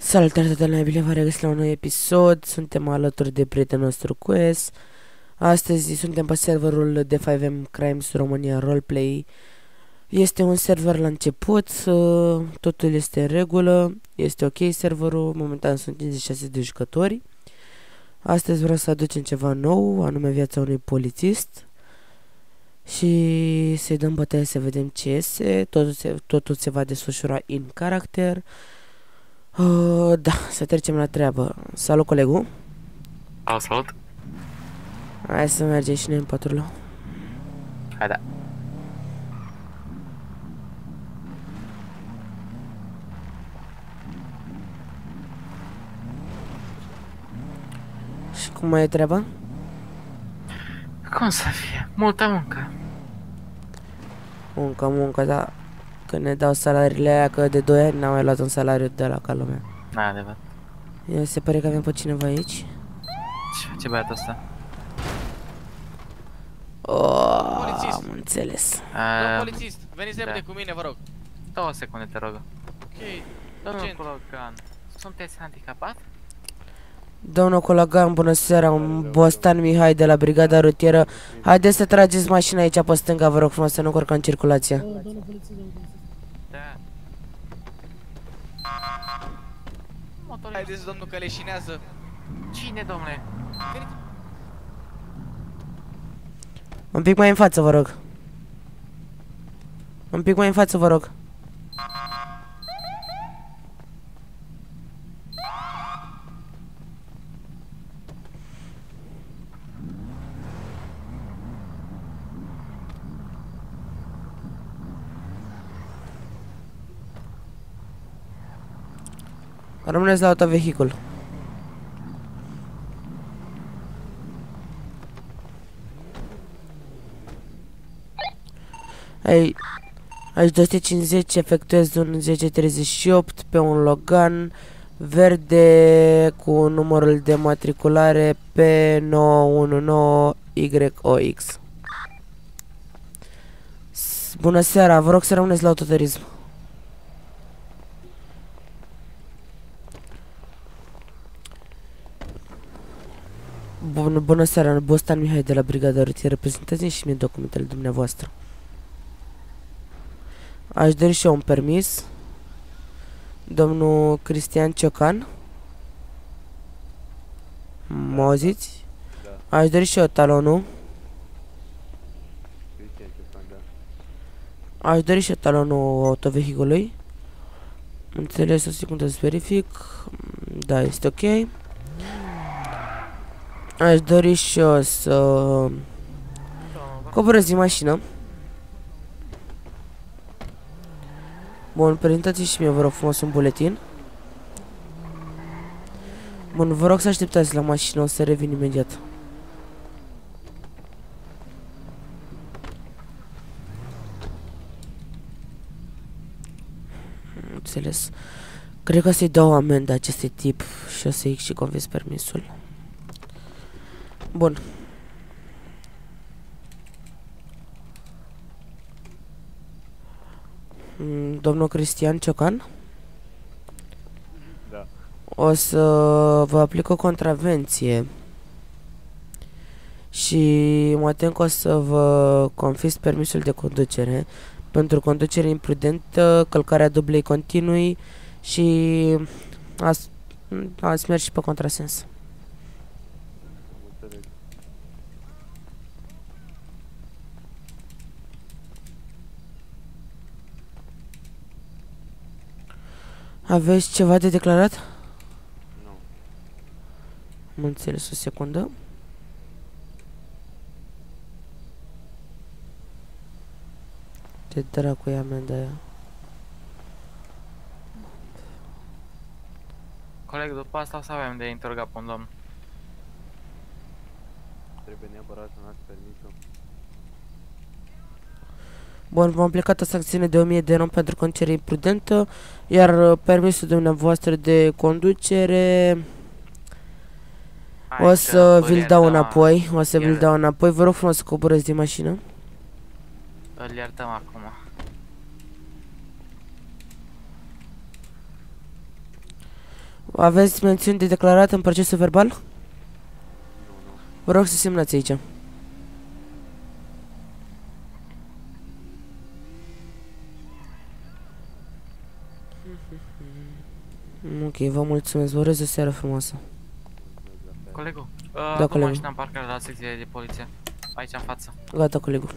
Salutare toată lumea, bine v-am regăsit la un nou episod. Suntem alături de prietenul nostru Quest. Astăzi suntem pe serverul de 5M Crimes România Roleplay. Este un server la început, totul este în regulă, este ok serverul, momentan sunt 56 de jucători. Astăzi vreau să aducem ceva nou, anume viața unui polițist. Și să-i dăm bătaie să vedem ce iese, totul se va desfășura in character. Da, să trecem la treabă. Salut, colegul. Salut. Hai să mergem și noi în patrulă. Hai da. Și cum mai e treaba? Cum să fie? Multă muncă. Muncă, da. Când ne dau salariile aia, că de 2 ani n-am mai luat un salariu de la ca lumea. Na, adevărat. Se pare că avem pe cineva aici. Ce băiatul ăsta? Am înțeles. Domnul polițist, veniți da. repede cu mine, vă rog. 2 secunde, te rog. Ok, Domnul urgent. Cologan, sunteți handicapat? Domnul Colagan, bună seara, un Bostan Mihai de la Brigada Rutieră. Haideți să trageți mașina aici pe stânga, vă rog frumos, să nu încurcăm circulația. Da. Motorul. Haideți, domnul, că leșinează. Cine, domnule? Un pic mai în față, vă rog. Un pic mai în față, vă rog. Rămâneți la autovehicul. Aici 250, efectuez un 1038 pe un Logan verde cu numărul de matriculare P919YOX. Bună seara, vă rog să rămâneți la autoturism. Bună seara, Bostan Mihai de la Brigada Rutieră, prezentați-mi și mie documentele dumneavoastră. Aș dori și eu un permis. Domnul Cristian Ciocan. Mă auziți? Da. Aș dori și eu talonul. Cristian Ciocan, da. Aș dori și eu talonul autovehicului. Înțeles, o secundă să verific. Da, este ok. Aș dori și eu să coborăți din mașină. Bun, prezentați și mie, vă rog frumos, un buletin. Bun, vă rog să așteptați la mașină, o să revin imediat. Înțeles. Cred că o să-i dau o amendă acestui tip și o să-i și confis permisul. Bun. Domnul Cristian Ciocan? Da. O să vă aplic o contravenție. Și mă tem că o să vă confisc permisul de conducere pentru conducere imprudentă, călcarea dublei continui și ați mers și pe contrasens. Am înțeles. Aveți ceva de declarat? Nu. Am înțeles, o secundă. Ce dracu e amenda aia? Coleg, după asta o să avem de interogat pe un domn. Trebuie neapărat să dați permisul. Bun, v-am aplicat o sancțiune de 1000 de ron pentru conducere imprudentă, iar permisul dumneavoastră de conducere o să vi-l dau înapoi, vă rog frumos să coborâți din mașină. Îl iertăm acum. Aveți mențiuni de declarat în procesul verbal? Nu, nu. Vă rog să semnați aici. Ok, vă mulțumesc, vă urez o seară frumoasă. Mulțumesc la fel. Colegul, Da, da, colegul. mașina în parcare la secție de poliție. Aici în față. Gata, colegul.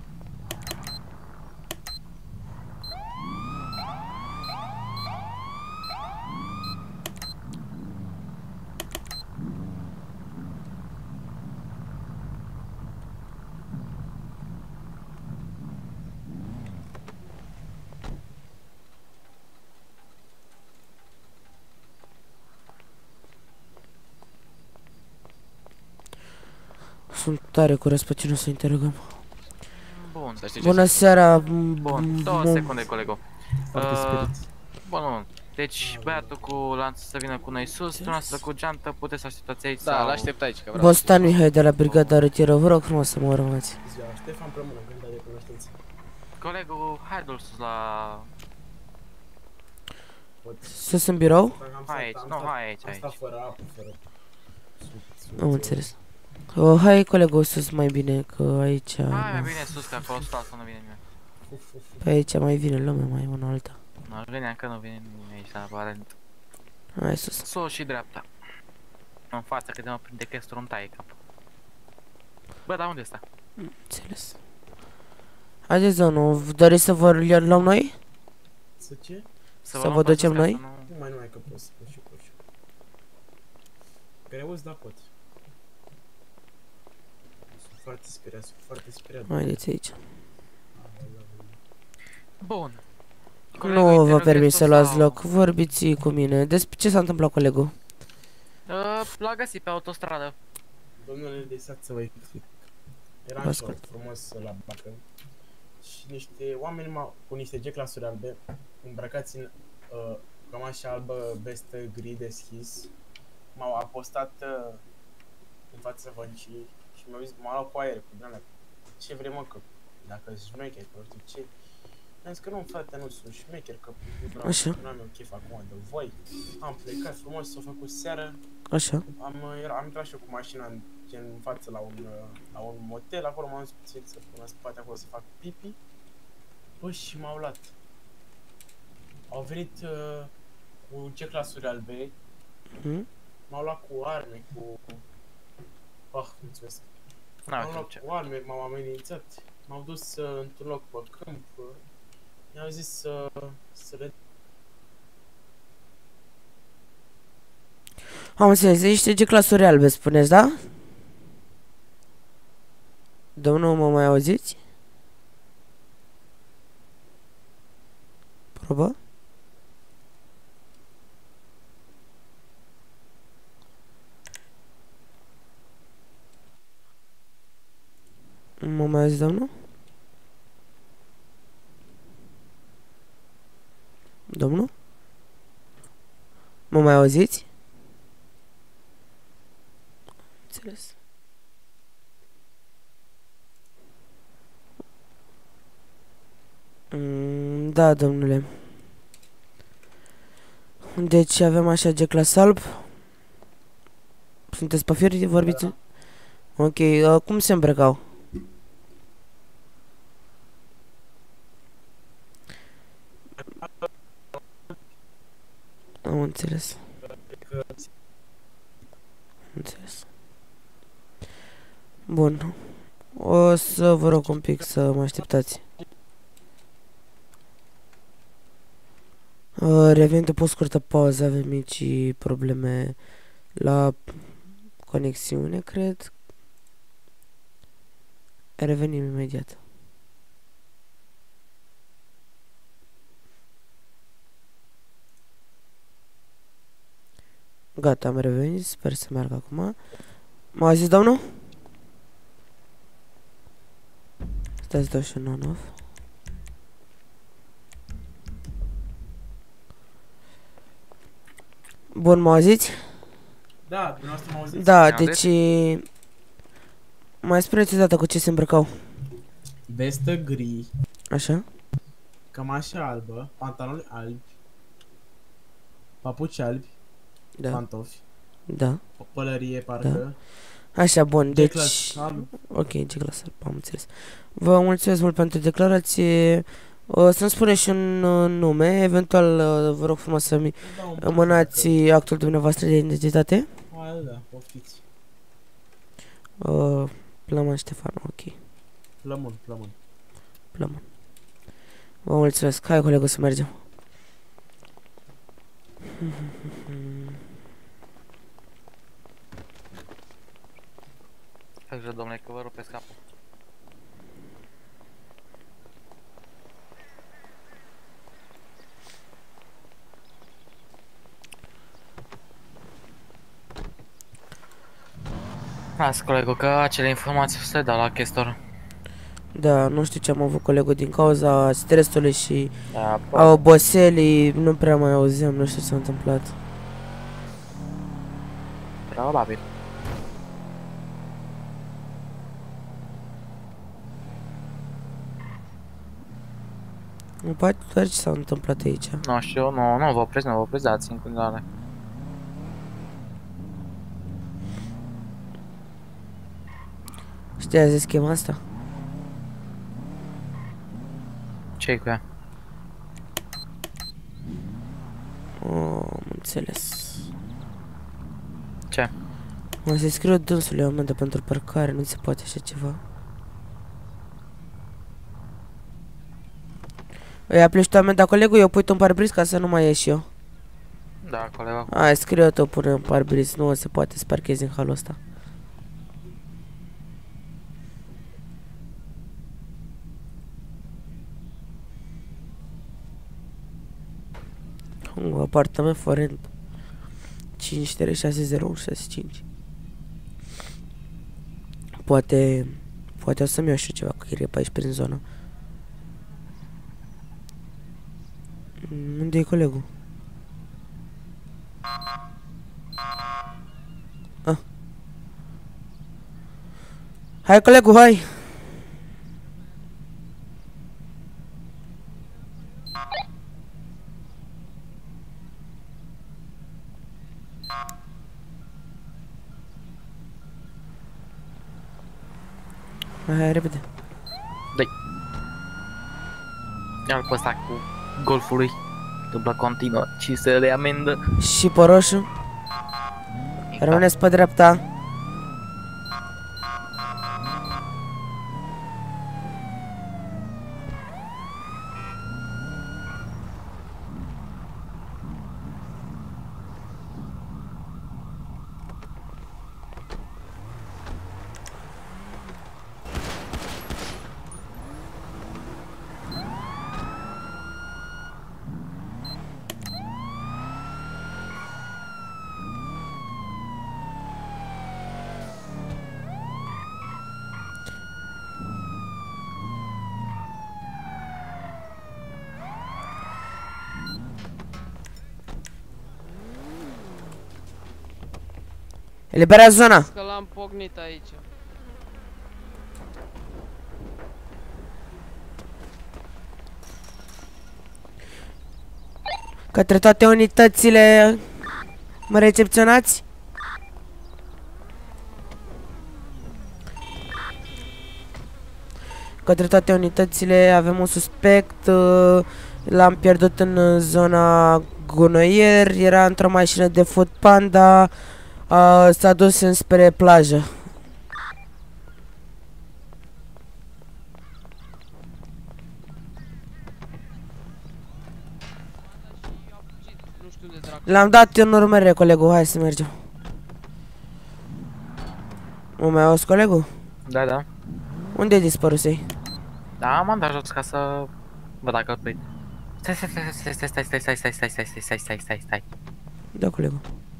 Sunt tare curios pe cine o să interogăm. Bun. Să știi ce Bună seara. Bun, 2 secunde, colegul. Foarte spirit. Bun. Deci, băiatul cu lanț să vină cu noi sus, dumneavoastră cu geantă, puteți să așteptați aici Da, sau... l-aștept aici, că vreau. Bostan Mihai de la Brigada Rutieră, vă rog frumos să mă urmați. Ziua, Ștefan Prămână, gânda de cunoștință. Colegul, hai-l sus la... Sus în birou? Hai aici, nu, hai aici, Am stat aici. fără apă, fără... Am înțeles. Hai colegul sus mai bine, că aici... Hai mai nu. bine sus, că acolo sus nu vine nimeni. Pe aici mai vine lumea, mai una alta. Nu, vine încă nu vine nimeni aici, aparent. Hai sus. Sus și dreapta. În față, că de mă prinde chestul, îmi taie capul. Bă, dar unde ăsta? Înțeles. Haideți, domnul, doriți să vă luăm noi? Să ce? Să luăm vă pe sus ducem ca noi? să nu- Nu mai că pot să pot și pot și. Greus, da pot. Sunt foarte speriat, sunt foarte speriat. Haideți aici. Bun. Nu Colegul, vă interogezi permit tu să luați sau- loc, vorbiți cu mine. Despre ce s-a întâmplat, colegul? L-a găsit pe autostradă. Domnule, lăsați să vă explic. Eram Vă și eu ascult. frumos la bacă și niște oameni cu niște G-clasuri albe, îmbrăcați în cămașă albă, vestă gri deschis, m-au apostat în fața vâncii și m-au luat cu aer, cu drame. Ce vrei, mă, că dacă sunt șmecher, că nu știu ce. Mi-am zis că nu, frate, nu sunt șmecher, că vreau Așa. că n-am eu chef acum de voi. Am plecat frumos, s-a făcut seară, Așa. am intrat și eu cu mașina în față la un motel, acolo m-am dus puțin să pun în spate acolo să fac pipi. Bă, și m-au luat. Au venit cu G-clasuri albe, Mhm. m-au luat cu arme, cu... mulțumesc. N-am M-au știu luat ce. cu arme, m-au amenințat. M-au dus într-un loc pe câmp. Mi-au zis să le... Am înțeles, niște G-clasuri albe, spuneți, da? Domnul, mă mai auziți? Probă? Mă mai auziți, domnul? Domnul? Mă mai auziți? Înțeles. Da, domnule. Deci avem așa G-clas alb. Sunteți pe fier? Vorbiți? Ok, cum se îmbrăcau? Am înțeles. Am înțeles. Bun. O să vă rog un pic să mă așteptați. Revin după o scurtă pauză, avem mici probleme la conexiune, cred. Revenim imediat. Gata, am revenit, sper să meargă acum. M-a zis domnul? Stați, dau și un on-off. Bun, mă auziți? Da, dumneavoastră mă auziți? Da, Ne deci... Mai spuneți o dată cu ce se îmbrăcau. Vestă gri, Așa? cămașă albă, pantaloni albi, papuci albi, Da. pantofi, Da. pălărie parcă, Așa, bun, G-class deci... alb. Ok, G-class alb, am înțeles. Vă mulțumesc mult pentru declarație. Să-mi spuneți și un nume, eventual vă rog frumos să-mi Da, un mânați actul dumneavoastră de identitate. Hai, da, poftiți. Plămân Ștefan, ok. Plămân, plămân. Plămân. Vă mulțumesc. Hai, colegul, să mergem. Hai grijă, domnule, că vă rupeți capul. Las, colegul, că acele informații se dau la chestor. Da, nu știu ce am avut colegul din cauza stresului și Da, a oboselii, nu prea mai auzeam, nu știu ce s-a întâmplat. probabil. Nu poate doar ce s-a întâmplat aici. Nu știu, nu vă opriți, nu vă opriți, dați în continuare. Știați de schema asta? Ce-i cu ea? Am înțeles. Ce? O să-i scriu dânsului o amendă pentru parcare, nu se poate așa ceva. Îi aplici tu amenda colegul, eu pui tu în parbriz ca să nu mai ieși eu. Da, colegul. Hai, scriu tu pune în parbriz, nu se poate să parchezi în halul ăsta. Un apartament forent 5360165. Poate o să-mi iau și eu ceva cu chirie pe aici prin zonă. Unde e colegul? Ah. Hai colegul, hai! Hai, repede. Dai. Ia-l pe ăsta cu golful lui. Dubla continuă și să le amendă. Și pe roșu. Rămâneți pe dreapta. Eliberează zona. Că l-am pocnit aici. Către toate unitățile. Mă recepționați? Către toate unitățile avem un suspect. L-am pierdut în zona gunoier. Era într-o mașină de Food Panda. S-a dus înspre plajă. Nu știu de dracu. L-am dat în urmărire, colegul. Hai să mergem. Mă mai auzi, colegul? Da, da. Unde-i dispărusei? Da, m-am dat jos ca să văd dacă îl prind. Stai. Da, colegul.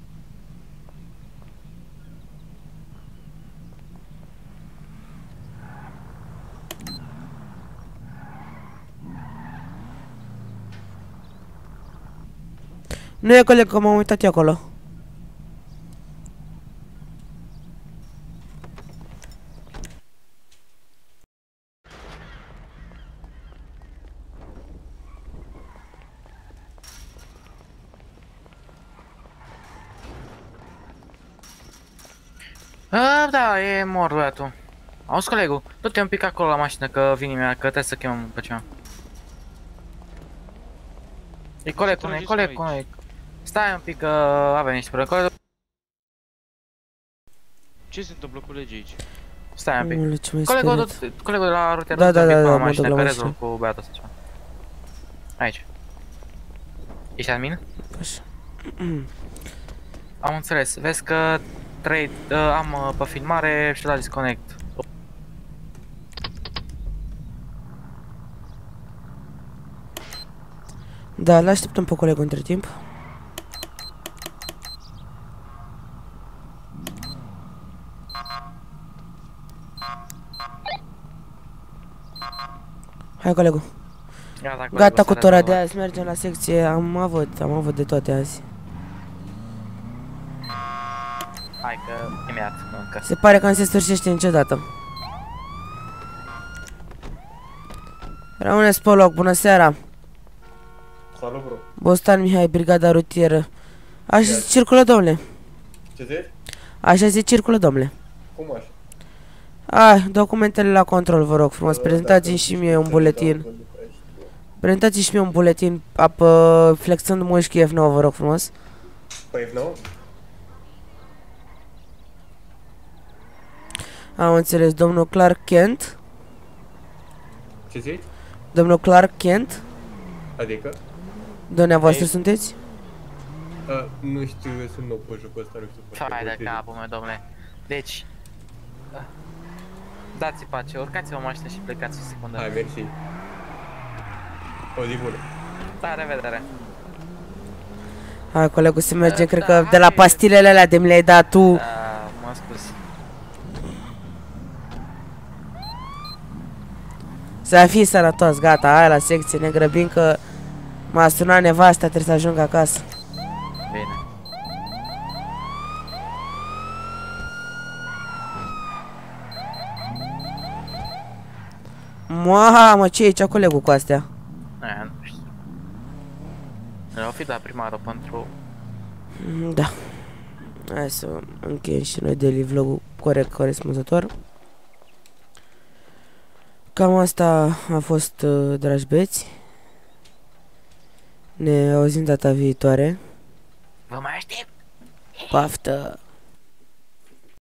Nu e coleg, că m-am uitat eu acolo. Da, e mort băiatul. Auzi, colegul, du-te un pic acolo la mașină, că vine mea, că trebuie să chemăm pe ceva. E coleg cu noi, coleg cu noi. Stai un pic, că avem niște probleme. Ce se întâmplă cu legii aici? Stai un pic. Aoleu, ce mai Colegul speriat. de la rutea, Da, du-te un da, pic da, pe la mă duc mașină, la că mașină. rezolv cu băiatul ăsta ceva. Aici. Ești admin? Așa. Am înțeles. Vezi că am pe filmare și la disconnect. Da, l-așteptăm pe colegul între timp. Hai, colegul. Gata cu tora de azi, mergem la secție. Am avut de toate azi. Hai că imediat, încă. Se pare că nu se sfârșește niciodată. Rămâneți pe loc, bună seara. Salut, bro. Bostan Mihai, brigada rutieră. Așa se circulă, domnule. Ce zici? Așa se circulă, domnule. Cum așa? Documentele la control, vă rog frumos. Prezentați-mi și mie un buletin. Prezentați-mi și mie un buletin flexând mușchi F9, vă rog frumos. Păi F9? Am înțeles, domnul Clark Kent. Ce zici? Domnul Clark Kent. Adică? Dumneavoastră sunteți? Nu știu, eu sunt nou pe jocul ăsta, nu știu. Hai de capul meu, domnule. Deci... Dați-i pace, urcați-vă în mașină și plecați o secundă. Hai, mersi. O zi bună. La revedere. Hai, colegul, se merge, cred că de la pastilele alea de mi le-ai dat tu. Da, mă scuz. Să fii sănătos, gata, hai la secție, ne grăbim că m-a sunat nevasta, trebuie să ajung acasă. Bine. Mamă, ce e aici, colegul, cu astea? Nu știu. O fi dat primarul pentru... Da. Hai să încheiem și noi daily vlog-ul corect, corespunzător. Cam asta a fost, dragi beți. Ne auzim data viitoare. Vă mai aștept! Paftă!